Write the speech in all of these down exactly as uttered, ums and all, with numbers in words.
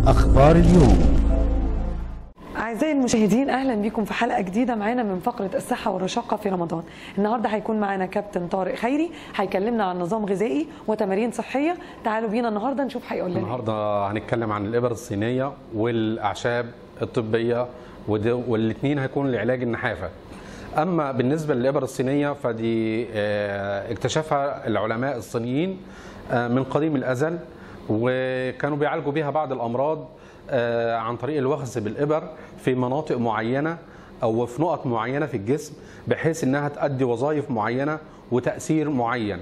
أخبار اليوم. أعزائي المشاهدين، أهلا بكم في حلقة جديدة معانا من فقرة الصحة والرشاقة في رمضان. النهاردة هيكون معانا كابتن طارق خيري، هيكلمنا عن نظام غذائي وتمارين صحية. تعالوا بينا النهاردة نشوف هيقول لنا. النهاردة هنتكلم عن الإبر الصينية والأعشاب الطبية، والاثنين هيكون لعلاج النحافة. أما بالنسبة للإبر الصينية فدي اكتشفها العلماء الصينيين من قديم الأزل، وكانوا بيعالجوا بها بعض الأمراض عن طريق الوخز بالإبر في مناطق معينة أو في نقط معينة في الجسم، بحيث أنها تؤدي وظائف معينة وتأثير معين.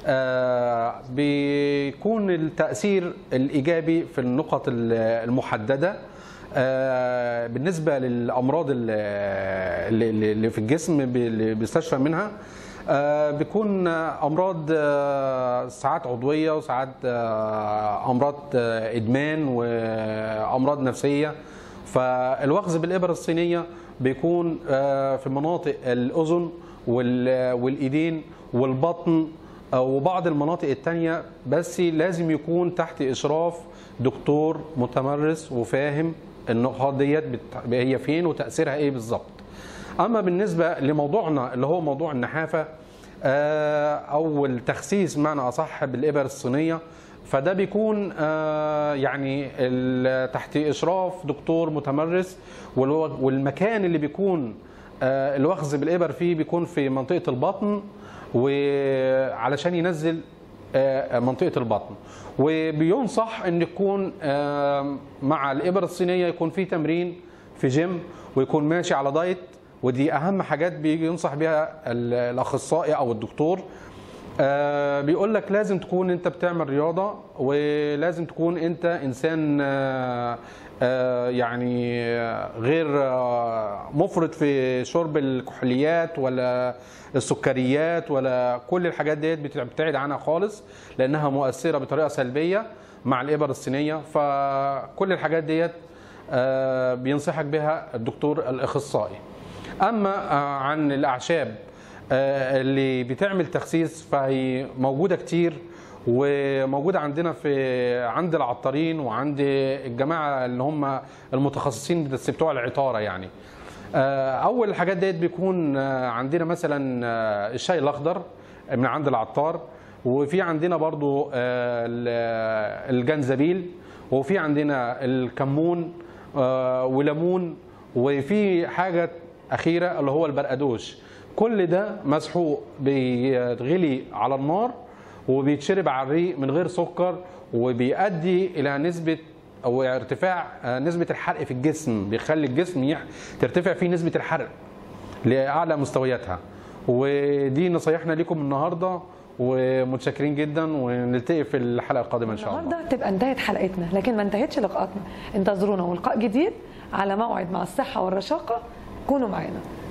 بيكون التأثير الإيجابي في النقط المحددة. بالنسبة للأمراض اللي في الجسم اللي بيستشفى منها، بيكون أمراض ساعات عضوية وساعات أمراض إدمان وأمراض نفسية. فالوخز بالإبر الصينية بيكون في مناطق الأذن والإيدين والبطن وبعض المناطق التانية، بس لازم يكون تحت إشراف دكتور متمرس وفاهم النقاط ديت هي فين وتأثيرها إيه بالظبط. أما بالنسبة لموضوعنا اللي هو موضوع النحافة أو التخسيس معنى أصح بالإبر الصينية، فده بيكون يعني تحت إشراف دكتور متمرس، والمكان اللي بيكون الوخز بالإبر فيه بيكون في منطقة البطن، وعلشان ينزل منطقة البطن. وبينصح أن يكون مع الإبر الصينية يكون في تمرين في جيم، ويكون ماشي على دايت، ودي أهم حاجات بينصح بها الأخصائي أو الدكتور. بيقول لك لازم تكون أنت بتعمل رياضة، ولازم تكون أنت إنسان يعني غير مفرط في شرب الكحوليات ولا السكريات ولا كل الحاجات ديت، بتبتعد عنها خالص لأنها مؤثرة بطريقة سلبية مع الإبر الصينية. فكل الحاجات ديت بينصحك بها الدكتور الأخصائي. أما عن الأعشاب اللي بتعمل تخسيس فهي موجودة كتير، وموجودة عندنا في عند العطارين وعند الجماعة اللي هم المتخصصين بتوع العطارة. يعني أول الحاجات ديت بيكون عندنا مثلا الشاي الأخضر من عند العطار، وفي عندنا برضو الجنزبيل، وفي عندنا الكمون وليمون، وفي حاجة أخيرة اللي هو البرقدوش. كل ده مسحوق بيتغلي على النار وبيتشرب على الريق من غير سكر، وبيؤدي إلى نسبة أو ارتفاع نسبة الحرق في الجسم، بيخلي الجسم ترتفع فيه نسبة الحرق لأعلى مستوياتها. ودي نصايحنا لكم النهاردة، ومتشكرين جدا، ونلتقي في الحلقة القادمة إن شاء الله. النهارده تبقى انتهت حلقتنا، لكن ما انتهتش لقاءاتنا. انتظرونا ولقاء جديد على موعد مع الصحة والرشاقة. كونوا معانا.